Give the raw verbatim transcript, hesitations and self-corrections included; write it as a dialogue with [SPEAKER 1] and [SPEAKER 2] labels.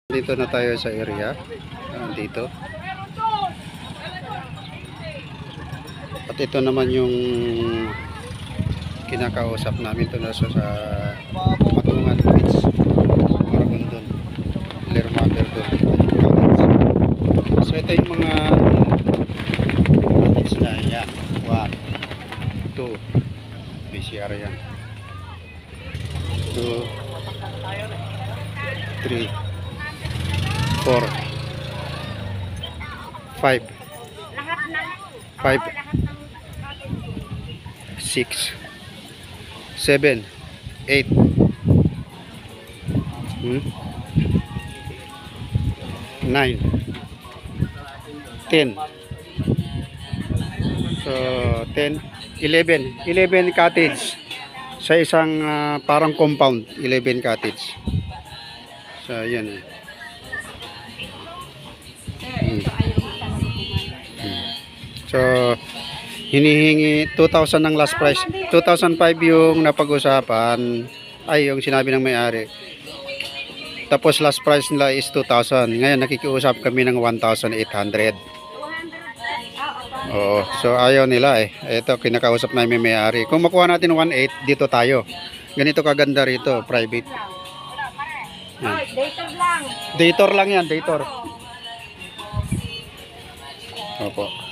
[SPEAKER 1] Dito na tayo sa area. Uh, dito. At ito naman yung kinakausap namin ito na sa, sa Matungan Beach, Maragondon, Lerma Verdon. So ito yung mga beach na yan. one, two, B C R yan. two, three, four, five, five, six, seven, eight, hmm? nine, ten. So ten, eleven, eleven cottage sa isang uh, parang compound, eleven cottage. So yan eh. Hmm. Hmm. So hinihingi two thousand ang last price. two thousand five yung napag-usapan, ay yung sinabi ng may-ari. Tapos last price nila is two thousand. Ngayon nakikiusap kami ng one thousand eight hundred. Oo, so ayaw nila eh. Ito kinakausap namin may-ari. Kung makuha natin one eight, dito tayo. Ganito kaganda rito, private. Yan.
[SPEAKER 2] Dator lang.
[SPEAKER 1] Dator lang yan, dator. Opo.